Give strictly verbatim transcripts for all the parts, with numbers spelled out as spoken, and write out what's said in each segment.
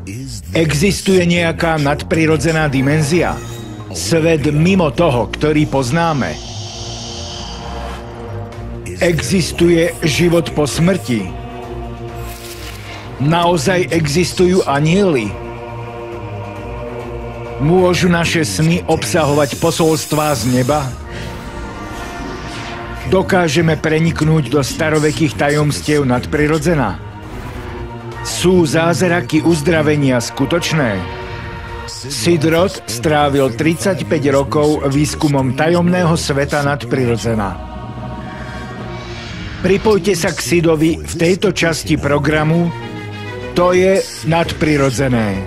Existuje nejaká nadprirodzená dimenzia? Svet mimo toho, ktorý poznáme? Existuje život po smrti? Naozaj existujú anjeli? Môžu naše sny obsahovať posolstvá z neba? Dokážeme preniknúť do starovekých tajomstiev nadprirodzená? Sú zázraky uzdravenia skutočné? Sid Roth strávil tridsaťpäť rokov výskumom tajomného sveta nadprirodzená. Pripojte sa k Sidovi v tejto časti programu To je nadprirodzené.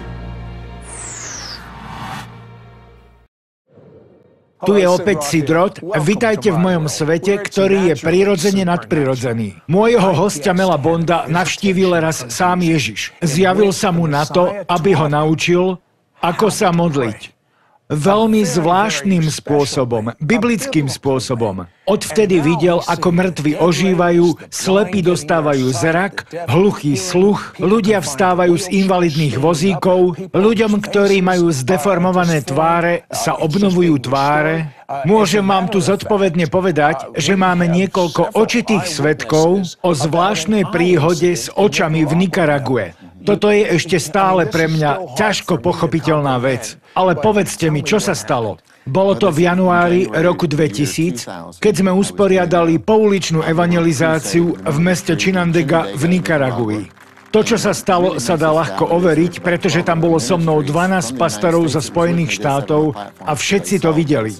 Tu je opäť Sid Roth. Vitajte v mojom svete, ktorý je prirodzene nadprirodzený. Môjho hostia Mela Bonda navštívil raz sám Ježiš. Zjavil sa mu na to, aby ho naučil, ako sa modliť. Veľmi zvláštnym spôsobom, biblickým spôsobom. Odvtedy videl, ako mŕtvi ožívajú, slepí dostávajú zrak, hluchý sluch, ľudia vstávajú z invalidných vozíkov, ľuďom, ktorí majú zdeformované tváre, sa obnovujú tváre. Môžem vám tu zodpovedne povedať, že máme niekoľko očitých svedkov o zvláštnej príhode s očami v Nikarague. Toto je ešte stále pre mňa ťažko pochopiteľná vec. Ale povedzte mi, čo sa stalo? Bolo to v januári roku dvetisíc, keď sme usporiadali pouličnú evangelizáciu v meste Chinandega v Nikaragui. To, čo sa stalo, sa dá ľahko overiť, pretože tam bolo so mnou dvanásť pastorov zo Spojených štátov a všetci to videli.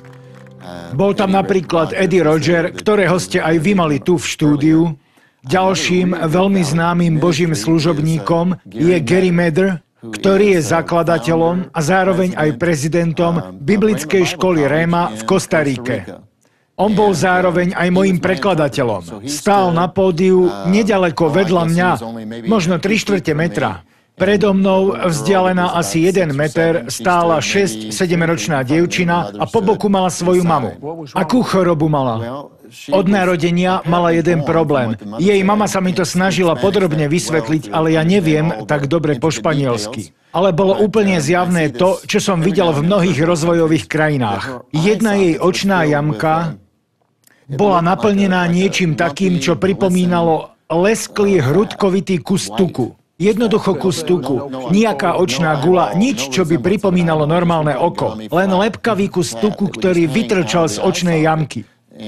Bol tam napríklad Eddie Roger, ktorého ste aj vy mali tu v štúdiu. Ďalším veľmi známym Božím služobníkom je Gary Mather, ktorý je zakladateľom a zároveň aj prezidentom biblickej školy Réma v Kostarike. On bol zároveň aj mojím prekladateľom. Stál na pódiu nedaleko vedľa mňa, možno tri štvrte metra. Predo mnou, vzdialená asi jeden meter, stála šesť sedemročná dievčina a po boku mala svoju mamu. Akú chorobu mala? Od narodenia mala jeden problém. Jej mama sa mi to snažila podrobne vysvetliť, ale ja neviem tak dobre po španielsky. Ale bolo úplne zjavné to, čo som videl v mnohých rozvojových krajinách. Jedna jej očná jamka bola naplnená niečím takým, čo pripomínalo lesklý hrudkovitý kus tuku. Jednoducho kus tuku. Nijaká očná gula, nič, čo by pripomínalo normálne oko. Len lepkavý kus tuku, ktorý vytrčal z očnej jamky.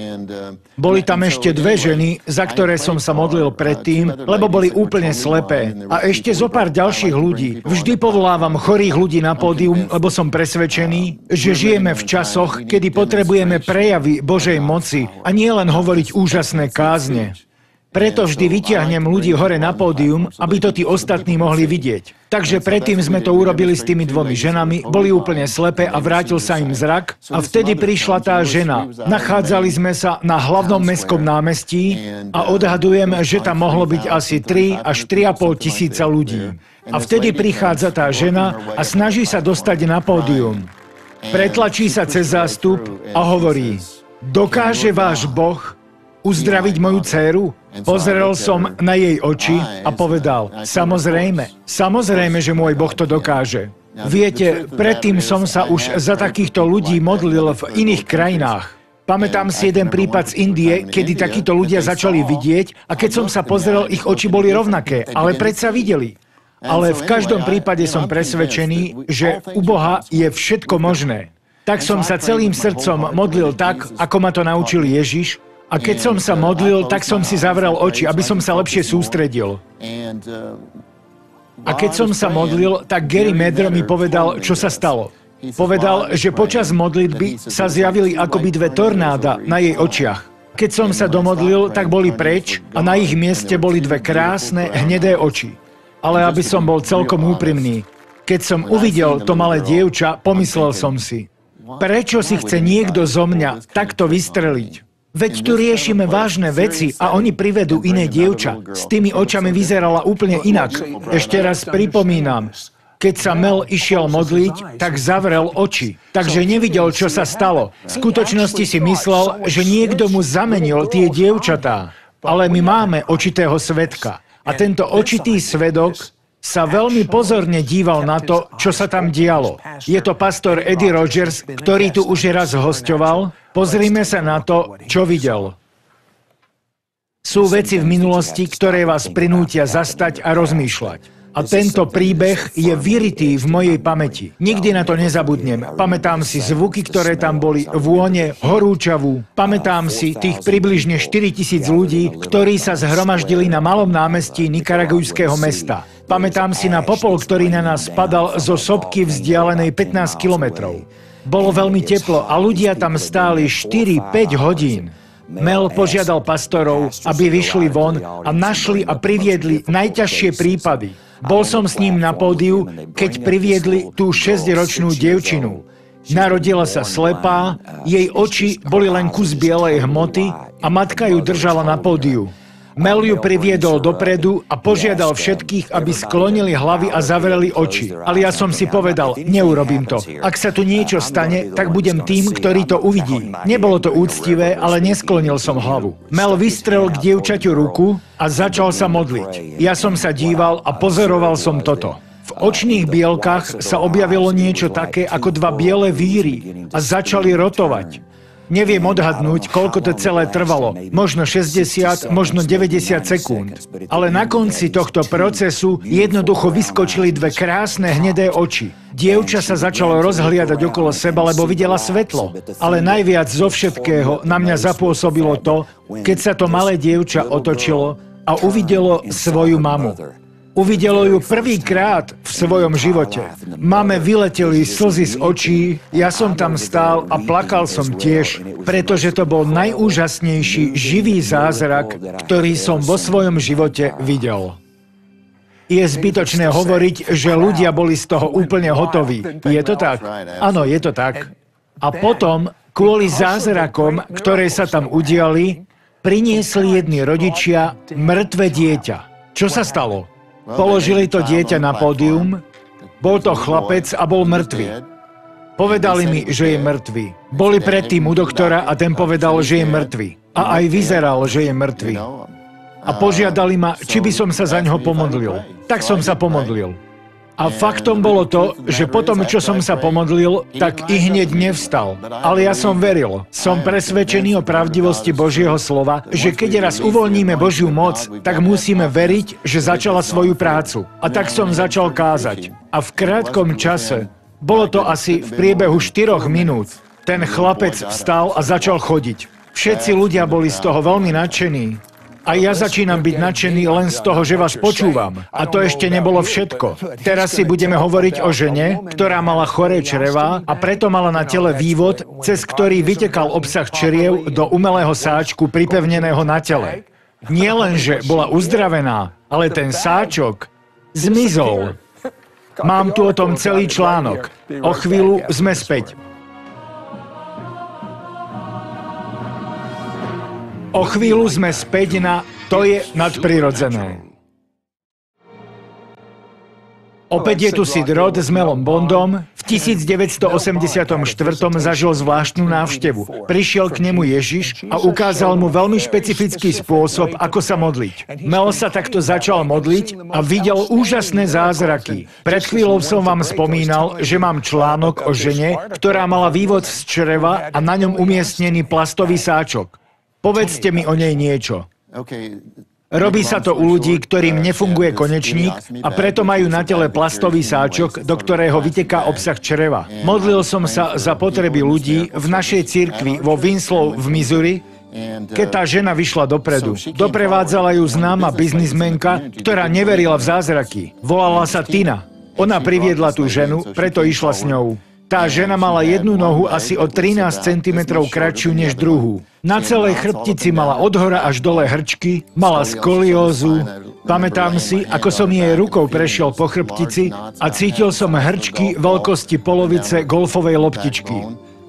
Boli tam ešte dve ženy, za ktoré som sa modlil predtým, lebo boli úplne slepé. A ešte zo pár ďalších ľudí. Vždy povolávam chorých ľudí na pódium, lebo som presvedčený, že žijeme v časoch, kedy potrebujeme prejavy Božej moci a nie len hovoriť úžasné kázne. Preto vždy vyťahnem ľudí hore na pódium, aby to tí ostatní mohli vidieť. Takže predtým sme to urobili s tými dvomi ženami, boli úplne slepé a vrátil sa im zrak. A vtedy prišla tá žena. Nachádzali sme sa na hlavnom mestskom námestí a odhadujem, že tam mohlo byť asi tri až tri a pol tisíca ľudí. A vtedy prichádza tá žena a snaží sa dostať na pódium. Pretlačí sa cez zástup a hovorí: dokáže váš Boh uzdraviť moju dcéru? Pozrel som na jej oči a povedal: samozrejme, samozrejme, že môj Boh to dokáže. Viete, predtým som sa už za takýchto ľudí modlil v iných krajinách. Pamätám si jeden prípad z Indie, kedy takíto ľudia začali vidieť a keď som sa pozrel, ich oči boli rovnaké, ale predsa videli. Ale v každom prípade som presvedčený, že u Boha je všetko možné. Tak som sa celým srdcom modlil tak, ako ma to naučil Ježiš. A keď som sa modlil, tak som si zavrel oči, aby som sa lepšie sústredil. A keď som sa modlil, tak Gary Mather mi povedal, čo sa stalo. Povedal, že počas modlitby sa zjavili akoby dve tornáda na jej očiach. Keď som sa domodlil, tak boli preč a na ich mieste boli dve krásne, hnedé oči. Ale aby som bol celkom úprimný, keď som uvidel to malé dievča, pomyslel som si: prečo si chce niekto zo mňa takto vystreliť? Veď tu riešime vážne veci a oni privedú iné dievča. S tými očami vyzerala úplne inak. Ešte raz pripomínam, keď sa Mel išiel modliť, tak zavrel oči. Takže nevidel, čo sa stalo. V skutočnosti si myslel, že niekto mu zamenil tie dievčatá. Ale my máme očitého svedka. A tento očitý svedok sa veľmi pozorne díval na to, čo sa tam dialo. Je to pastor Eddie Rogers, ktorý tu už raz hosťoval. Pozrime sa na to, čo videl. Sú veci v minulosti, ktoré vás prinútia zastať a rozmýšľať. A tento príbeh je vyritý v mojej pamäti. Nikdy na to nezabudnem. Pamätám si zvuky, ktoré tam boli, vône, horúčavú. Pamätám si tých približne štyritisíc ľudí, ktorí sa zhromaždili na malom námestí nikaragujského mesta. Pamätám si na popol, ktorý na nás spadal zo sopky vzdialenej pätnásť kilometrov. Bolo veľmi teplo a ľudia tam stáli štyri päť hodín. Mel požiadal pastorov, aby vyšli von a našli a priviedli najťažšie prípady. Bol som s ním na pódiu, keď priviedli tú šesťročnú dievčinu. Narodila sa slepá, jej oči boli len kus bielej hmoty a matka ju držala na pódiu. Mel ju priviedol dopredu a požiadal všetkých, aby sklonili hlavy a zavreli oči. Ale ja som si povedal, neurobím to. Ak sa tu niečo stane, tak budem tým, ktorý to uvidí. Nebolo to úctivé, ale nesklonil som hlavu. Mel vystrel k dievčaťu ruku a začal sa modliť. Ja som sa díval a pozoroval som toto. V očných bielkách sa objavilo niečo také ako dva biele víry a začali rotovať. Neviem odhadnúť, koľko to celé trvalo. Možno šesťdesiat, možno deväťdesiat sekúnd. Ale na konci tohto procesu jednoducho vyskočili dve krásne hnedé oči. Dievča sa začalo rozhliadať okolo seba, lebo videla svetlo. Ale najviac zo všetkého na mňa zapôsobilo to, keď sa to malé dievča otočilo a uvidelo svoju mamu. Uvidelo ju prvýkrát v svojom živote. Mame vyleteli slzy z očí, ja som tam stál a plakal som tiež, pretože to bol najúžasnejší živý zázrak, ktorý som vo svojom živote videl. Je zbytočné hovoriť, že ľudia boli z toho úplne hotoví. Je to tak? Áno, je to tak. A potom, kvôli zázrakom, ktoré sa tam udiali, priniesli jedni rodičia mŕtve dieťa. Čo sa stalo? Položili to dieťa na pódium, bol to chlapec a bol mŕtvy. Povedali mi, že je mŕtvy. Boli predtým u doktora a ten povedal, že je mŕtvy. A aj vyzeral, že je mŕtvy. A požiadali ma, či by som sa za ňoho pomodlil. Tak som sa pomodlil. A faktom bolo to, že potom, čo som sa pomodlil, tak i hneď nevstal. Ale ja som veril. Som presvedčený o pravdivosti Božieho slova, že keď raz uvoľníme Božiu moc, tak musíme veriť, že začala svoju prácu. A tak som začal kázať. A v krátkom čase, bolo to asi v priebehu štyroch minút, ten chlapec vstal a začal chodiť. Všetci ľudia boli z toho veľmi nadšení. A ja začínam byť nadšený len z toho, že vás počúvam. A to ešte nebolo všetko. Teraz si budeme hovoriť o žene, ktorá mala choré črevá a preto mala na tele vývod, cez ktorý vytekal obsah čriev do umelého sáčku pripevneného na tele. Nie len, že bola uzdravená, ale ten sáčok zmizol. Mám tu o tom celý článok. O chvíľu sme späť. O chvíľu sme späť na To je nadprirodzené. Opäť je tu Sid Roth s Melom Bondom. V tisícdeväťstoosemdesiatom štvrtom zažil zvláštnu návštevu. Prišiel k nemu Ježiš a ukázal mu veľmi špecifický spôsob, ako sa modliť. Mel sa takto začal modliť a videl úžasné zázraky. Pred chvíľou som vám spomínal, že mám článok o žene, ktorá mala vývod z čreva a na ňom umiestnený plastový sáčok. Povedzte mi o nej niečo. Robí sa to u ľudí, ktorým nefunguje konečník a preto majú na tele plastový sáčok, do ktorého vyteká obsah čreva. Modlil som sa za potreby ľudí v našej cirkvi vo Winslow v Missouri, keď tá žena vyšla dopredu. Doprevádzala ju známa biznismenka, ktorá neverila v zázraky. Volala sa Tina. Ona priviedla tú ženu, preto išla s ňou. Tá žena mala jednu nohu asi o trinásť centimetrov kratšiu než druhú. Na celej chrbtici mala od hora až dole hrčky, mala skoliózu. Pamätám si, ako som jej rukou prešiel po chrbtici a cítil som hrčky veľkosti polovice golfovej loptičky.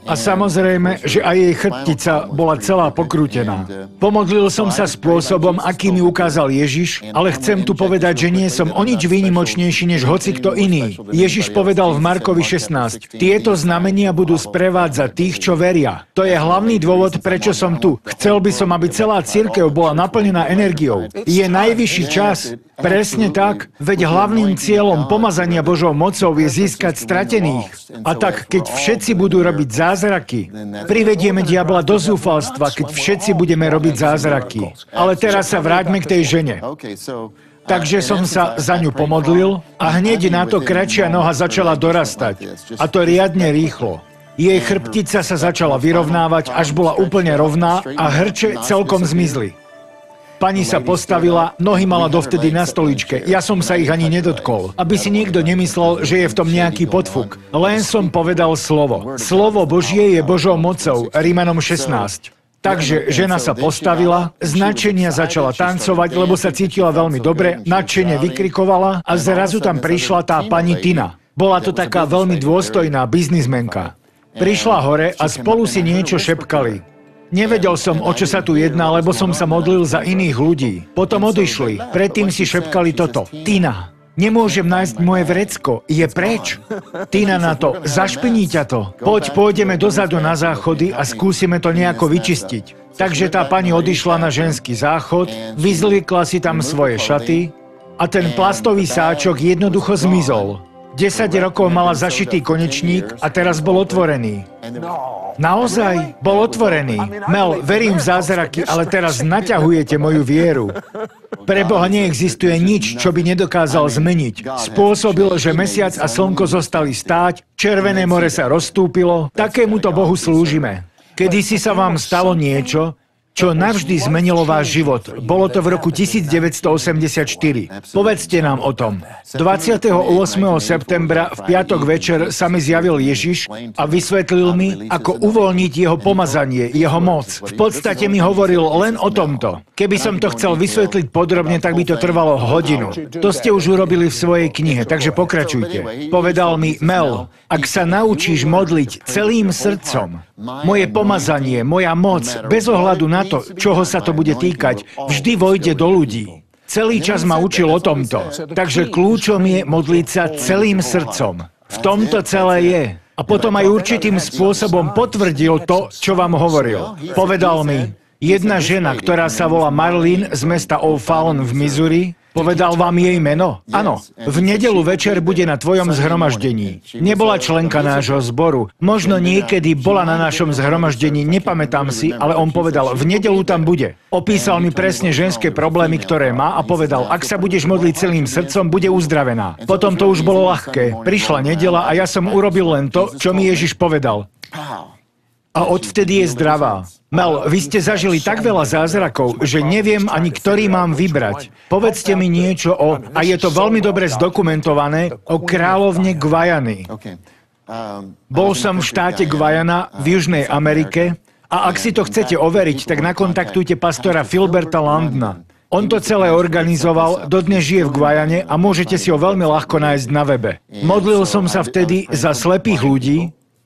A samozrejme, že aj jej chrbtica bola celá pokrútená. Pomodlil som sa spôsobom, aký mi ukázal Ježiš, ale chcem tu povedať, že nie som o nič výnimočnejší než hoci kto iný. Ježiš povedal v Markovi šestnásť, tieto znamenia budú sprevádzať tých, čo veria. To je hlavný dôvod, prečo som tu. Chcel by som, aby celá cirkev bola naplnená energiou. Je najvyšší čas. Presne tak, veď hlavným cieľom pomazania Božou mocou je získať stratených. A tak, keď všetci budú robiť zázraky, privedieme diabla do zúfalstva, keď všetci budeme robiť zázraky. Ale teraz sa vráťme k tej žene. Takže som sa za ňu pomodlil a hneď na to kratšia noha začala dorastať. A to riadne rýchlo. Jej chrbtica sa začala vyrovnávať, až bola úplne rovná a hrče celkom zmizli. Pani sa postavila, nohy mala dovtedy na stoličke. Ja som sa ich ani nedotkol. Aby si niekto nemyslel, že je v tom nejaký podfuk. Len som povedal slovo. Slovo Božie je Božou mocou. Rímanom šestnásť. Takže žena sa postavila, z nadšenia začala tancovať, lebo sa cítila veľmi dobre, nadšene vykrikovala a zrazu tam prišla tá pani Tina. Bola to taká veľmi dôstojná biznismenka. Prišla hore a spolu si niečo šepkali. Nevedel som, o čo sa tu jedná, lebo som sa modlil za iných ľudí. Potom odišli. Predtým si šepkali toto. Tina, nemôžem nájsť moje vrecko. Je preč. Tina na to. Zašpiní ťa to. Poď, pôjdeme dozadu na záchody a skúsime to nejako vyčistiť. Takže tá pani odišla na ženský záchod, vyzliekla si tam svoje šaty a ten plastový sáčok jednoducho zmizol. desať rokov mala zašitý konečník a teraz bol otvorený. Naozaj? Bol otvorený. Mel, verím v zázraky, ale teraz naťahujete moju vieru. Pre Boha neexistuje nič, čo by nedokázal zmeniť. Spôsobil, že mesiac a slnko zostali stáť, Červené more sa rozstúpilo, takémuto Bohu slúžime. Kedysi sa vám stalo niečo, čo navždy zmenilo váš život. Bolo to v roku devätnásťstoosemdesiatštyri. Povedzte nám o tom. dvadsiateho ôsmeho septembra v piatok večer sa mi zjavil Ježiš a vysvetlil mi, ako uvoľniť jeho pomazanie, jeho moc. V podstate mi hovoril len o tomto. Keby som to chcel vysvetliť podrobne, tak by to trvalo hodinu. To ste už urobili v svojej knihe, takže pokračujte. Povedal mi, Mel, ak sa naučíš modliť celým srdcom, moje pomazanie, moja moc, bez ohľadu na to, čoho sa to bude týkať, vždy vojde do ľudí. Celý čas ma učil o tomto. Takže kľúčom je modliť sa celým srdcom. V tomto celé je. A potom aj určitým spôsobom potvrdil to, čo vám hovoril. Povedal mi, jedna žena, ktorá sa volá Marlene z mesta O'Fallon v Missouri, povedal vám jej meno? Áno. V nedeľu večer bude na tvojom zhromaždení. Nebola členka nášho zboru. Možno niekedy bola na našom zhromaždení, nepamätám si, ale on povedal, v nedeľu tam bude. Opísal mi presne ženské problémy, ktoré má a povedal, ak sa budeš modliť celým srdcom, bude uzdravená. Potom to už bolo ľahké. Prišla nedeľa a ja som urobil len to, čo mi Ježiš povedal. A odvtedy je zdravá. Mel, vy ste zažili tak veľa zázrakov, že neviem ani, ktorý mám vybrať. Povedzte mi niečo o, a je to veľmi dobre zdokumentované, o kráľovne Guyany. Bol som v štáte Guyana v Južnej Amerike a ak si to chcete overiť, tak nakontaktujte pastora Philberta Landna. On to celé organizoval, dodnes žije v Guyane a môžete si ho veľmi ľahko nájsť na webe. Modlil som sa vtedy za slepých ľudí,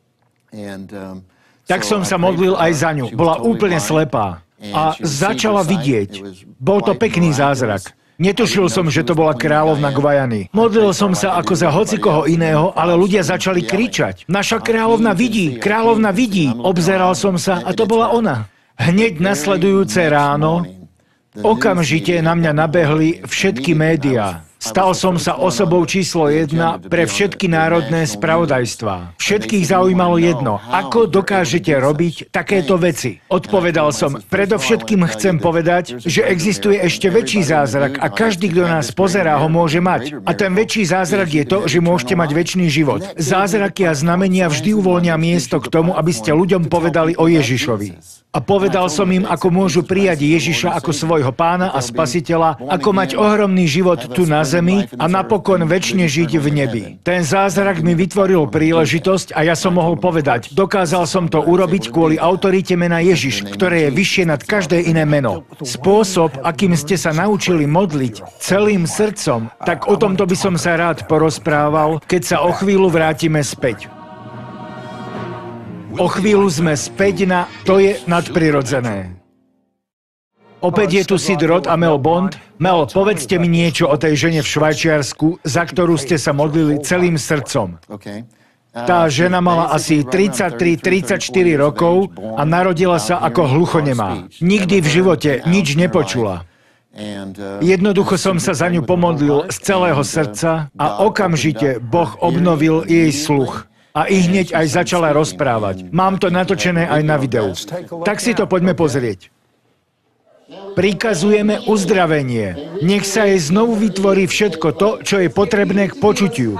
tak som sa modlil aj za ňu. Bola úplne slepá. A začala vidieť. Bol to pekný zázrak. Netušil som, že to bola kráľovna Guyany. Modlil som sa ako za hocikoho iného, ale ľudia začali kričať. Naša kráľovna vidí, kráľovna vidí. Obzeral som sa a to bola ona. Hneď nasledujúce ráno, okamžite na mňa nabehli všetky médiá. Stal som sa osobou číslo jedna pre všetky národné spravodajstvá. Všetkých zaujímalo jedno, ako dokážete robiť takéto veci. Odpovedal som, predovšetkým chcem povedať, že existuje ešte väčší zázrak a každý, kto nás pozerá, ho môže mať. A ten väčší zázrak je to, že môžete mať večný život. Zázraky a znamenia vždy uvoľnia miesto k tomu, aby ste ľuďom povedali o Ježišovi. A povedal som im, ako môžu prijať Ježiša ako svojho pána a spasiteľa, ako mať ohromný život tu na zemi a napokon večne žiť v nebi. Ten zázrak mi vytvoril príležitosť a ja som mohol povedať, dokázal som to urobiť kvôli autorite mena Ježiš, ktoré je vyššie nad každé iné meno. Spôsob, akým ste sa naučili modliť celým srdcom, tak o tomto by som sa rád porozprával, keď sa o chvíľu vrátime späť. O chvíľu sme späť na To je nadprirodzené. Opäť je tu Sid Roth a Mel Bond. Mel, povedzte mi niečo o tej žene v Švajčiarsku, za ktorú ste sa modlili celým srdcom. Tá žena mala asi tridsaťtri tridsaťštyri rokov a narodila sa ako hluchonemá. Nikdy v živote nič nepočula. Jednoducho som sa za ňu pomodlil z celého srdca a okamžite Boh obnovil jej sluch. A i hneď aj začala rozprávať. Mám to natočené aj na videu. Tak si to poďme pozrieť. Prikazujeme uzdravenie. Nech sa jej znovu vytvorí všetko to, čo je potrebné k počutiu.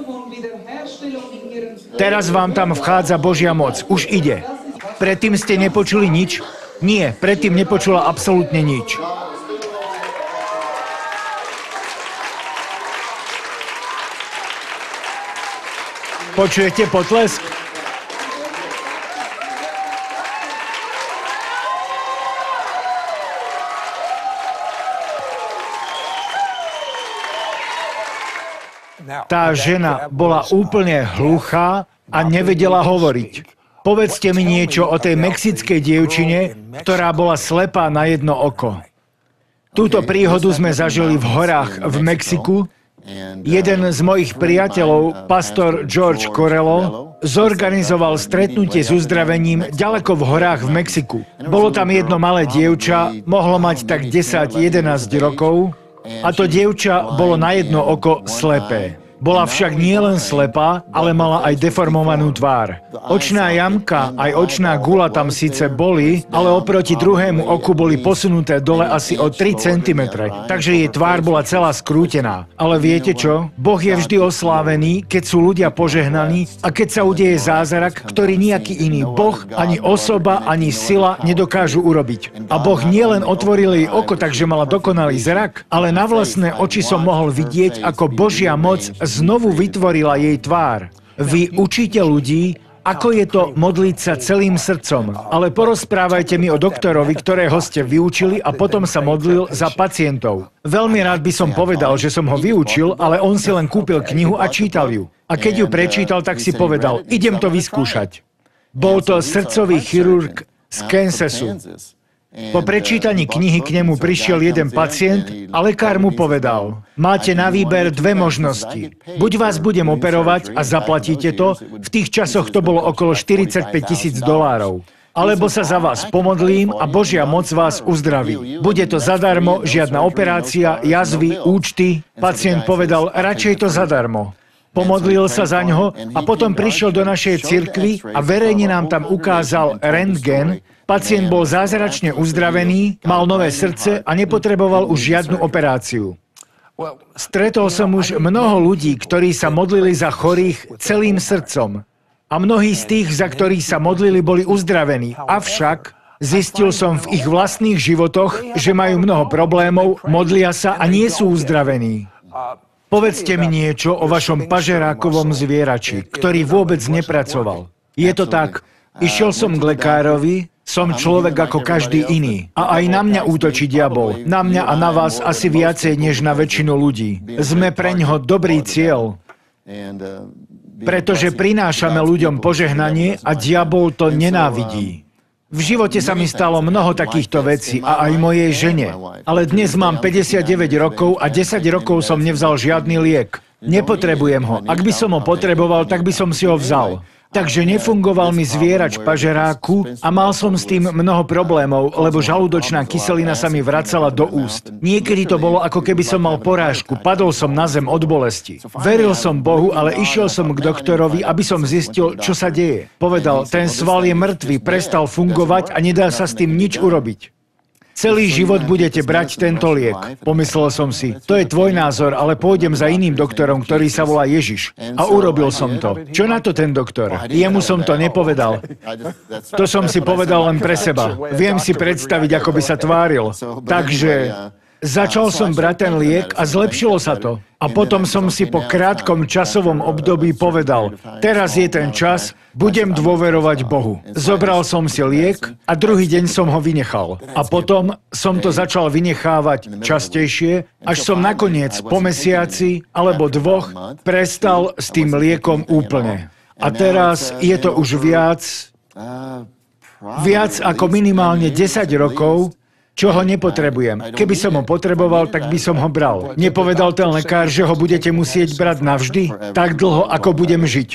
Teraz vám tam vchádza Božia moc. Už ide. Predtým ste nepočuli nič? Nie, predtým nepočula absolútne nič. Počujete potlesk? Tá žena bola úplne hluchá a nevedela hovoriť. Povedzte mi niečo o tej mexickej dievčine, ktorá bola slepá na jedno oko. Túto príhodu sme zažili v horách v Mexiku. Jeden z mojich priateľov, pastor George Corello, zorganizoval stretnutie s uzdravením ďaleko v horách v Mexiku. Bolo tam jedno malé dievča, mohlo mať tak desať jedenásť rokov, a to dievča bolo na jedno oko slepé. Bola však nielen slepá, ale mala aj deformovanú tvár. Očná jamka, aj očná guľa tam síce boli, ale oproti druhému oku boli posunuté dole asi o tri centimetre, takže jej tvár bola celá skrútená. Ale viete čo? Boh je vždy oslávený, keď sú ľudia požehnaní a keď sa udeje zázrak, ktorý nejaký iný Boh, ani osoba, ani sila nedokážu urobiť. A Boh nielen otvoril jej oko, takže mala dokonalý zrak, ale na vlastné oči som mohol vidieť, ako Božia moc znovu vytvorila jej tvár. Vy učíte ľudí, ako je to modliť sa celým srdcom, ale porozprávajte mi o doktorovi, ktorého ste vyučili a potom sa modlil za pacientov. Veľmi rád by som povedal, že som ho vyučil, ale on si len kúpil knihu a čítal ju. A keď ju prečítal, tak si povedal, idem to vyskúšať. Bol to srdcový chirurg z Kansasu. Po prečítaní knihy k nemu prišiel jeden pacient a lekár mu povedal, máte na výber dve možnosti. Buď vás budem operovať a zaplatíte to, v tých časoch to bolo okolo štyridsaťpäť tisíc dolárov. Alebo sa za vás pomodlím a Božia moc vás uzdraví. Bude to zadarmo, žiadna operácia, jazvy, účty. Pacient povedal, radšej to zadarmo. Pomodlil sa za ňoho a potom prišiel do našej cirkvi a verejne nám tam ukázal rentgen. Pacient bol zázračne uzdravený, mal nové srdce a nepotreboval už žiadnu operáciu. Stretol som už mnoho ľudí, ktorí sa modlili za chorých celým srdcom. A mnohí z tých, za ktorých sa modlili, boli uzdravení. Avšak zistil som v ich vlastných životoch, že majú mnoho problémov, modlia sa a nie sú uzdravení. Povedzte mi niečo o vašom pažerákovom zvierači, ktorý vôbec nepracoval. Je to tak, išiel som k lekárovi, som človek ako každý iný. A aj na mňa útočí diabol. Na mňa a na vás asi viacej, než na väčšinu ľudí. Sme preňho dobrý cieľ, pretože prinášame ľuďom požehnanie a diabol to nenávidí. V živote sa mi stalo mnoho takýchto vecí a aj mojej žene. Ale dnes mám päťdesiatdeväť rokov a desať rokov som nevzal žiadny liek. Nepotrebujem ho. Ak by som ho potreboval, tak by som si ho vzal. Takže nefungoval mi zvierač pažeráku a mal som s tým mnoho problémov, lebo žalúdočná kyselina sa mi vracala do úst. Niekedy to bolo, ako keby som mal porážku, padol som na zem od bolesti. Veril som Bohu, ale išiel som k doktorovi, aby som zistil, čo sa deje. Povedal, ten sval je mŕtvý, prestal fungovať a nedá sa s tým nič urobiť. Celý život budete brať tento liek. Pomyslel som si, to je tvoj názor, ale pôjdem za iným doktorom, ktorý sa volá Ježiš. A urobil som to. Čo na to ten doktor? Jemu som to nepovedal. To som si povedal len pre seba. Viem si predstaviť, ako by sa tváril. Takže začal som brať ten liek a zlepšilo sa to. A potom som si po krátkom časovom období povedal, teraz je ten čas, budem dôverovať Bohu. Zobral som si liek a druhý deň som ho vynechal. A potom som to začal vynechávať častejšie, až som nakoniec po mesiaci alebo dvoch prestal s tým liekom úplne. A teraz je to už viac Viac ako minimálne desať rokov, čo ho nepotrebujem. Keby som ho potreboval, tak by som ho bral. Nepovedal ten lekár, že ho budete musieť brať navždy? Tak dlho, ako budem žiť.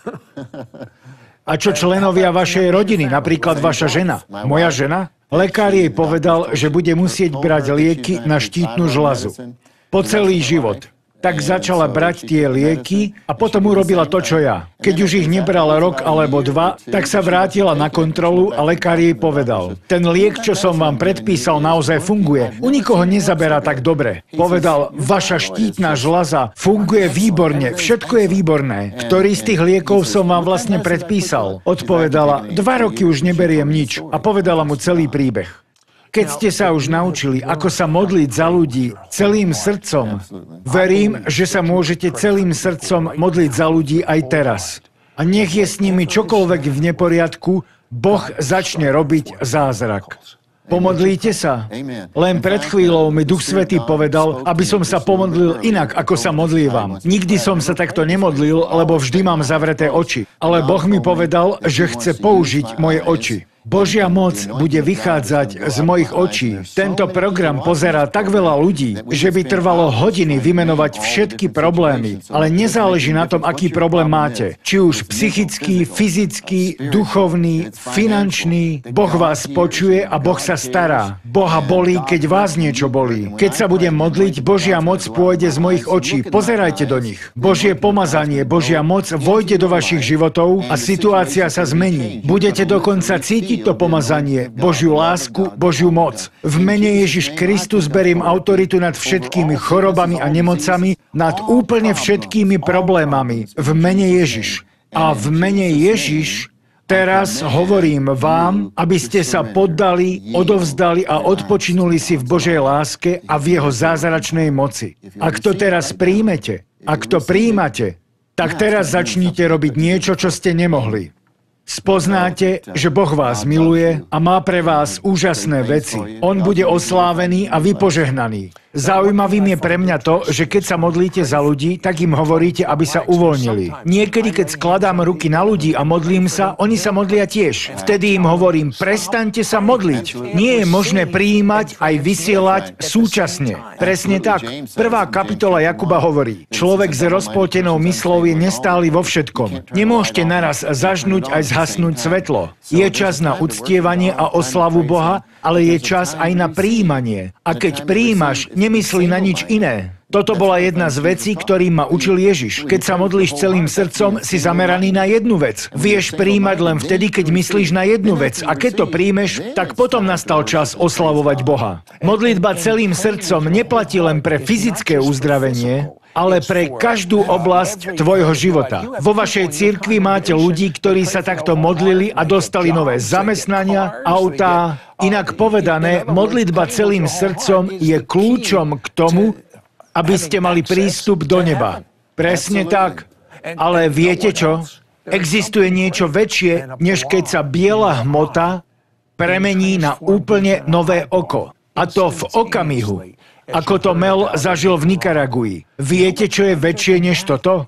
A čo členovia vašej rodiny, napríklad vaša žena? Moja žena? Lekár jej povedal, že bude musieť brať lieky na štítnu žľazu. Po celý život. Tak začala brať tie lieky a potom urobila to, čo ja. Keď už ich nebrala rok alebo dva, tak sa vrátila na kontrolu a lekár jej povedal: ten liek, čo som vám predpísal, naozaj funguje. U nikoho nezaberá tak dobre. Povedal: vaša štítna žľaza funguje výborne, všetko je výborné. Ktorý z tých liekov som vám vlastne predpísal? Odpovedala: dva roky už neberiem nič. A povedala mu celý príbeh. Keď ste sa už naučili, ako sa modliť za ľudí celým srdcom, verím, že sa môžete celým srdcom modliť za ľudí aj teraz. A nech je s nimi čokoľvek v neporiadku, Boh začne robiť zázrak. Pomodlíte sa? Len pred chvíľou mi Duch Svätý povedal, aby som sa pomodlil inak, ako sa modlívam. Nikdy som sa takto nemodlil, lebo vždy mám zavreté oči. Ale Boh mi povedal, že chce použiť moje oči. Božia moc bude vychádzať z mojich očí. Tento program pozerá tak veľa ľudí, že by trvalo hodiny vymenovať všetky problémy, ale nezáleží na tom, aký problém máte. Či už psychický, fyzický, duchovný, finančný, Boh vás počuje a Boh sa stará. Boha bolí, keď vás niečo bolí. Keď sa budem modliť, Božia moc pôjde z mojich očí. Pozerajte do nich. Božie pomazanie, Božia moc vojde do vašich životov a situácia sa zmení. Budete dokonca cítiť to pomazanie, Božiu lásku, Božiu moc. V mene Ježiš Kristus beriem autoritu nad všetkými chorobami a nemocami, nad úplne všetkými problémami. V mene Ježiš. A v mene Ježiš teraz hovorím vám, aby ste sa poddali, odovzdali a odpočinuli si v Božej láske a v jeho zázračnej moci. Ak to teraz príjmete, ak to príjmate, tak teraz začnite robiť niečo, čo ste nemohli. Spoznáte, že Boh vás miluje a má pre vás úžasné veci. On bude oslávený a vypožehnaný. Zaujímavým je pre mňa to, že keď sa modlíte za ľudí, tak im hovoríte, aby sa uvoľnili. Niekedy, keď skladám ruky na ľudí a modlím sa, oni sa modlia tiež. Vtedy im hovorím: prestaňte sa modliť. Nie je možné prijímať aj vysielať súčasne. Presne tak. Prvá kapitola Jakuba hovorí: človek s rozpoltenou myslou je nestály vo všetkom. Nemôžete naraz zažnúť aj zhasnúť svetlo. Je čas na uctievanie a oslavu Boha, ale je čas aj na prijímanie. A keď prijímaš, nemyslí na nič iné. Toto bola jedna z vecí, ktorým ma učil Ježiš. Keď sa modlíš celým srdcom, si zameraný na jednu vec. Vieš prijímať len vtedy, keď myslíš na jednu vec. A keď to príjmeš, tak potom nastal čas oslavovať Boha. Modlitba celým srdcom neplatí len pre fyzické uzdravenie, ale pre každú oblasť tvojho života. Vo vašej cirkvi máte ľudí, ktorí sa takto modlili a dostali nové zamestnania, autá. Inak povedané, modlitba celým srdcom je kľúčom k tomu, aby ste mali prístup do neba. Presne tak. Ale viete čo? Existuje niečo väčšie, než keď sa biela hmota premení na úplne nové oko. A to v okamihu. Ako to Mel zažil v Nikaragui. Viete, čo je väčšie než toto?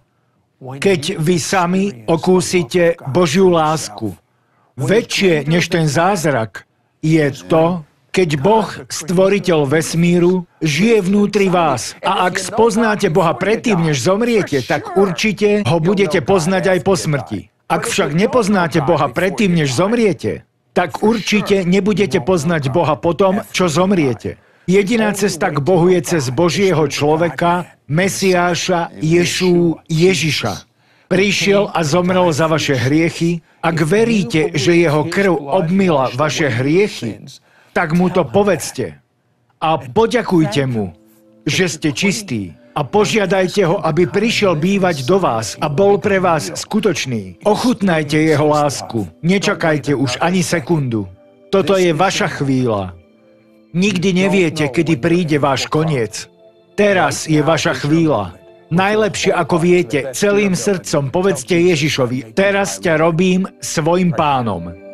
Keď vy sami okúsite Božiu lásku. Väčšie než ten zázrak je to, keď Boh, stvoriteľ vesmíru, žije vnútri vás. A ak spoznáte Boha predtým, než zomriete, tak určite ho budete poznať aj po smrti. Ak však nepoznáte Boha predtým, než zomriete, tak určite nebudete poznať Boha potom, čo zomriete. Jediná cesta k Bohu je cez Božieho človeka, Mesiáša, Ješú, Ježiša. Prišiel a zomrel za vaše hriechy. Ak veríte, že jeho krv obmyla vaše hriechy, tak mu to povedzte. A poďakujte mu, že ste čistí. A požiadajte ho, aby prišiel bývať do vás a bol pre vás skutočný. Ochutnajte jeho lásku. Nečakajte už ani sekundu. Toto je vaša chvíľa. Nikdy neviete, kedy príde váš koniec. Teraz je vaša chvíľa. Najlepšie, ako viete, celým srdcom povedzte Ježišovi: teraz ťa robím svojim pánom.